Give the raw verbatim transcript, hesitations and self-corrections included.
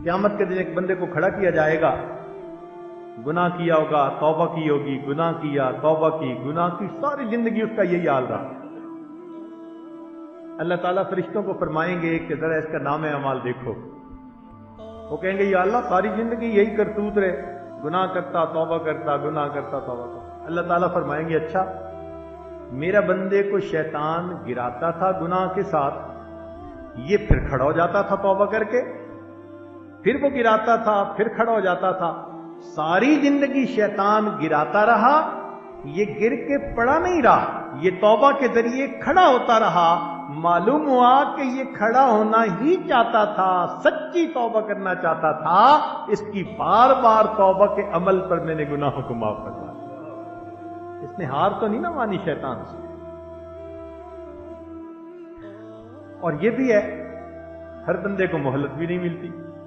क़यामत के दिन एक बंदे को खड़ा किया जाएगा, गुनाह किया होगा, तौबा की होगी, गुनाह किया, तौबा की, गुनाह की, सारी जिंदगी उसका यही हाल रहा। अल्लाह ताला फरिश्तों को फरमाएंगे कि जरा इसका नाम अमाल देखो। वो कहेंगे या अल्लाह सारी जिंदगी यही करतूत रहे, गुनाह करता, तौबा करता, गुनाह करता, तौबा करता। अल्लाह ताला फरमाएंगे अच्छा, मेरा बंदे को शैतान गिराता था गुनाह के साथ, ये फिर खड़ा हो जाता था तौबा करके, फिर वो गिराता था, फिर खड़ा हो जाता था। सारी जिंदगी शैतान गिराता रहा, ये गिर के पड़ा नहीं रहा, ये तौबा के जरिए खड़ा होता रहा। मालूम हुआ कि ये खड़ा होना ही चाहता था, सच्ची तौबा करना चाहता था। इसकी बार बार तौबा के अमल पर मैंने गुनाहों को माफ करवा दिया। इसने हार तो नहीं ना मानी शैतान से। और ये भी है, हर बंदे को मोहलत भी नहीं मिलती।